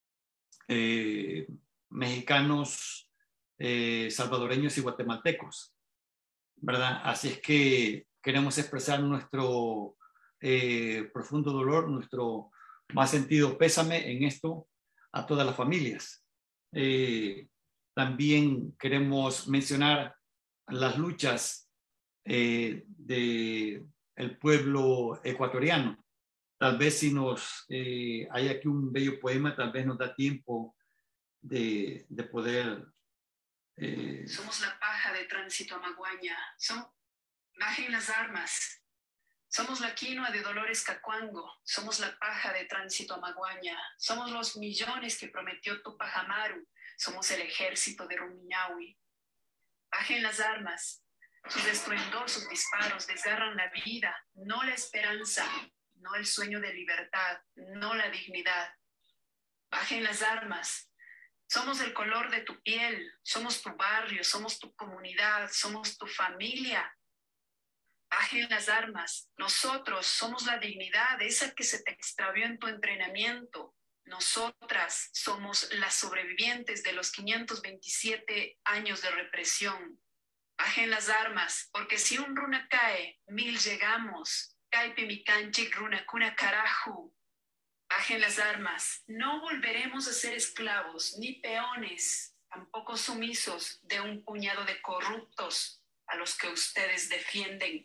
eh, mexicanos, eh, salvadoreños y guatemaltecos, ¿verdad? Así es que queremos expresar nuestro eh, profundo dolor, nuestro más sentido pésame en esto a todas las familias. Eh, También queremos mencionar las luchas eh, del pueblo ecuatoriano. Tal vez si nos eh, hay aquí un bello poema, tal vez nos da tiempo de, de poder... Eh... Somos la paja de tránsito amaguaña, Som bajen las armas. Somos la quinoa de Dolores Cacuango, somos la paja de tránsito amaguaña, somos los millones que prometió Tupac Amaru, somos el ejército de Rumiñahui. Bajen las armas, sus estruendos, sus disparos desgarran la vida, no la esperanza, no el sueño de libertad, no la dignidad. Bajen las armas, somos el color de tu piel, somos tu barrio, somos tu comunidad, somos tu familia. Bajen las armas, nosotros somos la dignidad, esa que se te extravió en tu entrenamiento. Nosotras somos las sobrevivientes de los quinientos veintisiete años de represión. Bajen las armas, porque si un runa cae, mil llegamos. Caipe mi canchic runa cuna carajo. Bajen las armas, no volveremos a ser esclavos, ni peones, tampoco sumisos de un puñado de corruptos a los que ustedes defienden.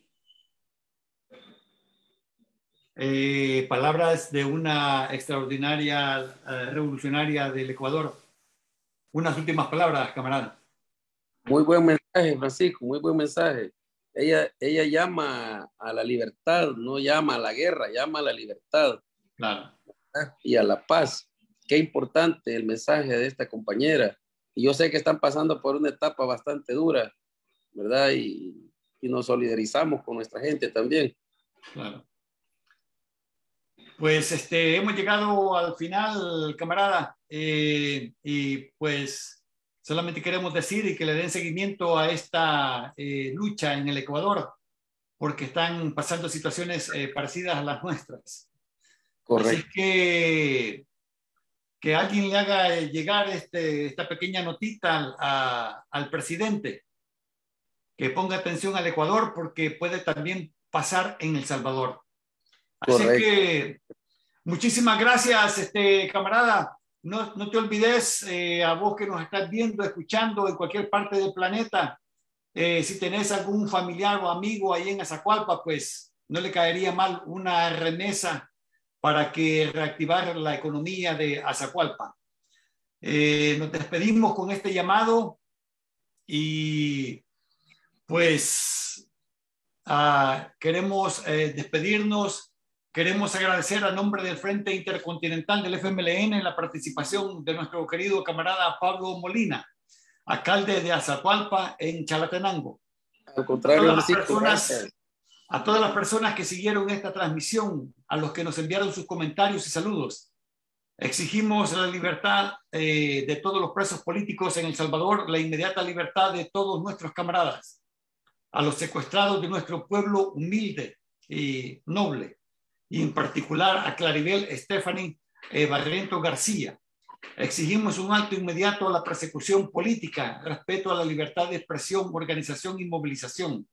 Eh, palabras de una extraordinaria eh, revolucionaria del Ecuador. Unas últimas palabras, camarada. Muy buen mensaje, Francisco, muy buen mensaje. Ella, ella llama a la libertad, no llama a la guerra, llama a la libertad. Claro. Y a la paz. Qué importante el mensaje de esta compañera. Y yo sé que están pasando por una etapa bastante dura, ¿verdad? Y, y nos solidarizamos con nuestra gente también. Claro. Pues este, hemos llegado al final, camarada, eh, y pues solamente queremos decir y que le den seguimiento a esta eh, lucha en el Ecuador, porque están pasando situaciones eh, parecidas a las nuestras. Correcto. Así que que alguien le haga llegar este, esta pequeña notita a, al presidente, que ponga atención al Ecuador, porque puede también pasar en El Salvador. Así Correcto. Que muchísimas gracias, este, camarada. No, no te olvides, eh, a vos que nos estás viendo, escuchando en cualquier parte del planeta, eh, si tenés algún familiar o amigo ahí en Azacualpa, pues no le caería mal una remesa para que reactivar la economía de Azacualpa. Eh, nos despedimos con este llamado y pues uh, queremos eh, despedirnos. Queremos agradecer a nombre del Frente Intercontinental del F M L N la participación de nuestro querido camarada Pablo Molina, alcalde de Azacualpa en Chalatenango. Al contrario, a todas las personas, a todas las personas que siguieron esta transmisión, a los que nos enviaron sus comentarios y saludos. Exigimos la libertad eh, de todos los presos políticos en El Salvador, la inmediata libertad de todos nuestros camaradas, a los secuestrados de nuestro pueblo humilde y noble, y en particular a Claribel Stephanie eh, Barrientos García. Exigimos un alto inmediato a la persecución política, respeto a la libertad de expresión, organización y movilización.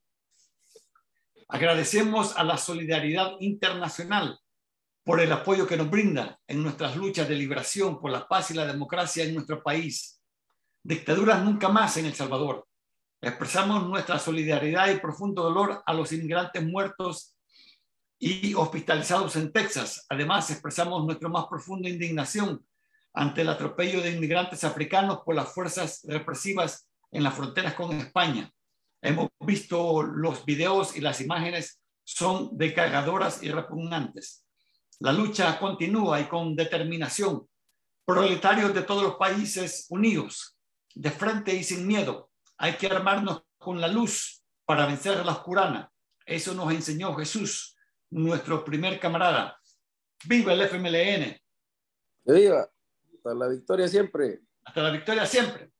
Agradecemos a la solidaridad internacional por el apoyo que nos brinda en nuestras luchas de liberación por la paz y la democracia en nuestro país. Dictaduras nunca más en El Salvador. Expresamos nuestra solidaridad y profundo dolor a los inmigrantes muertos y hospitalizados en Texas. Además, expresamos nuestra más profunda indignación ante el atropello de inmigrantes africanos por las fuerzas represivas en las fronteras con España. Hemos visto los videos y las imágenes son desgarradoras y repugnantes. La lucha continúa y con determinación. Proletarios de todos los países unidos, de frente y sin miedo. Hay que armarnos con la luz para vencer a la oscurana. Eso nos enseñó Jesús, nuestro primer camarada. ¡Viva el F M L N! ¡Viva! Hasta la victoria siempre. Hasta la victoria siempre.